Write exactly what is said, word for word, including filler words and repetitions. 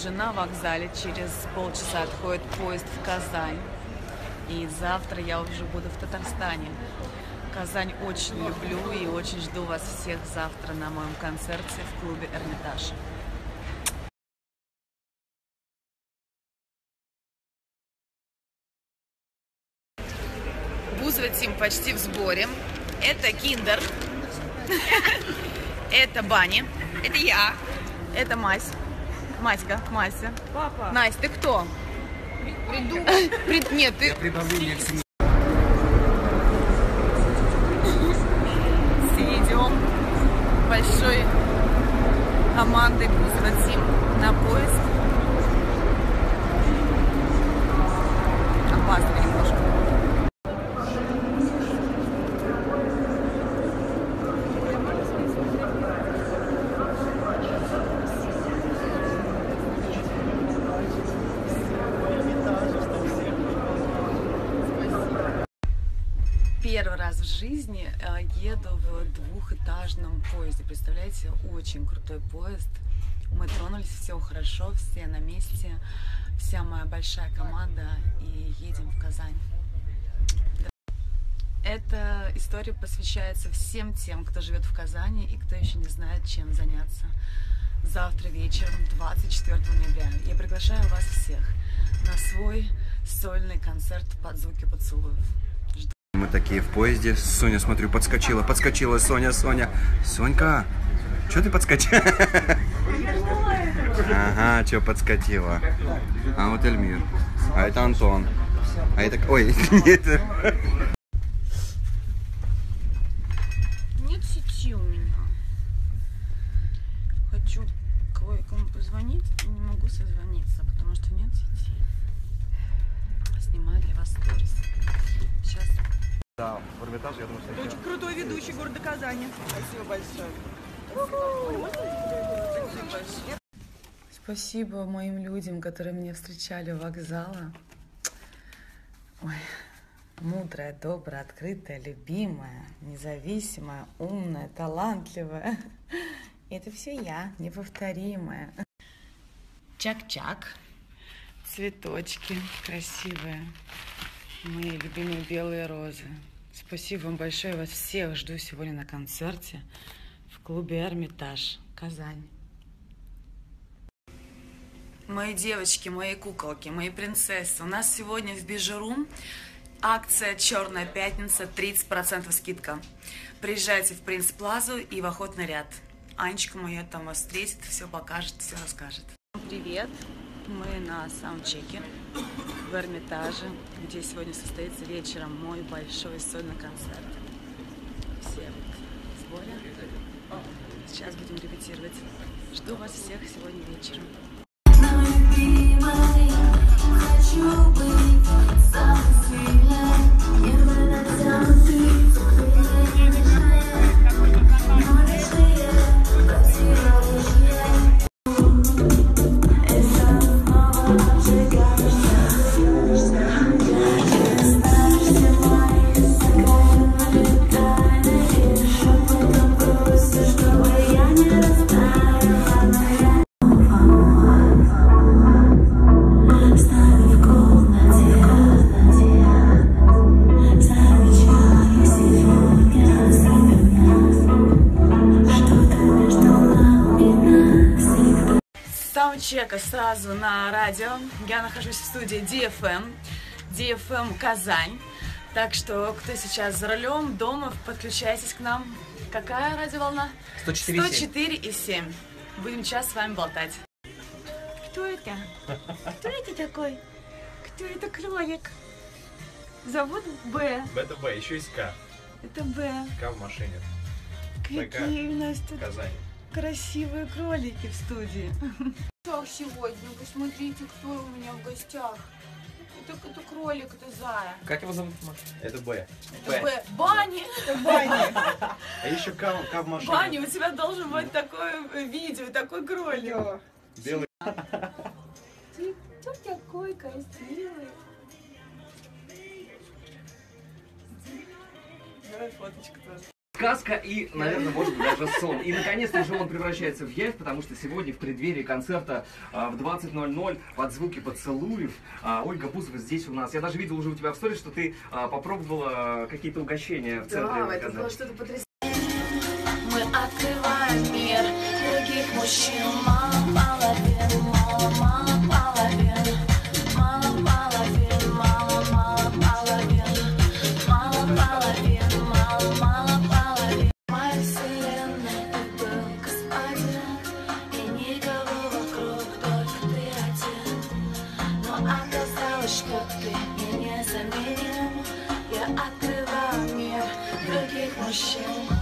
уже на вокзале. Через полчаса отходит поезд в Казань. И завтра я уже буду в Татарстане. Казань очень люблю и очень жду вас всех завтра на моем концерте в клубе «Эрмитаж». Бузова Тим почти в сборе. Это Киндер. Это Бани. Это я. Это Мась. Маська, Мася. Папа. Настя, ты кто? Приду. Прид... Нет, ты... Прибавление к семье. Идем большой командой Бузова Тим на поезд. Опасно немножко. Первый раз в жизни еду в двухэтажном поезде. Представляете, очень крутой поезд. Мы тронулись, все хорошо, все на месте, вся моя большая команда, и едем в Казань. Эта история посвящается всем тем, кто живет в Казани и кто еще не знает, чем заняться. Завтра вечером, двадцать четвёртого ноября, я приглашаю вас всех на свой сольный концерт под звуки поцелуев. Мы такие в поезде. Соня, смотрю, подскочила, подскочила. Соня, Соня. Сонька, что ты подскочила? Ага, что подскочила? А вот Эльмир. А это Антон. А это... Ой, это... Нет сети у меня. Хочу кое-кому позвонить, и не могу созвониться, потому что нет сети. Снимаю для вас сторис. Сейчас. Да, в Эрмитаже, я думаю, что... Очень крутой ведущий города Казани. Спасибо большое. Спасибо моим людям, которые меня встречали у вокзала. Ой, мудрая, добрая, открытая, любимая, независимая, умная, талантливая. Это все я, неповторимая. Чак-чак. Цветочки красивые. Мои любимые белые розы. Спасибо вам большое. Я вас всех жду сегодня на концерте в клубе «Эрмитаж», Казань. Мои девочки, мои куколки, мои принцессы. У нас сегодня в Бижеру акция «Черная пятница», тридцать процентов скидка. Приезжайте в Принц Плазу и в охотный ряд. Анечка моя там вас встретит, все покажет, все расскажет. Привет! Мы на саундчеке в Эрмитаже, где сегодня состоится вечером мой большой сольный концерт. Все в сборе. Сейчас будем репетировать. Жду вас всех сегодня вечером. Саундчека сразу на радио. Я нахожусь в студии ди эф эм, ди эф эм Казань. Так что, кто сейчас за рулем, дома, подключайтесь к нам. Какая радиоволна? сто четыре и семь. Будем час с вами болтать. Кто это? Кто это такой? Кто это кролик? Зовут Б. Б это Б, еще есть К. Это Б. К в машине. Какие у нас тут Казань. красивые кролики в студии. Так, сегодня, посмотрите, кто у меня в гостях. Это, это кролик, это Зая. Как его зовут? Это Б. Это Б. Бани! Бани. А еще К, К в машине. Бани, у тебя должен быть такое видео, такой кролик. Белый. Ты кто такой красивый? Давай фоточку тоже. Сказка и, наверное, может быть, даже сон. И, наконец-то, уже он превращается в явь, потому что сегодня в преддверии концерта а, в двадцать ноль ноль под звуки поцелуев а, Ольга Бузова здесь у нас. Я даже видел уже у тебя в сторис, что ты а, попробовала какие-то угощения в центре. Да, это было что-то потрясающее. Мы открываем мир других мужчин. Мало половин, мало, мало половин. Мало половин, мало, мало половин. Мало половин, мало, мало половин. Моя вселенная, ты был господин, и никого вокруг, только ты один. Но оказалось, что ты мне незаменим. Я открываю мир других мужчин.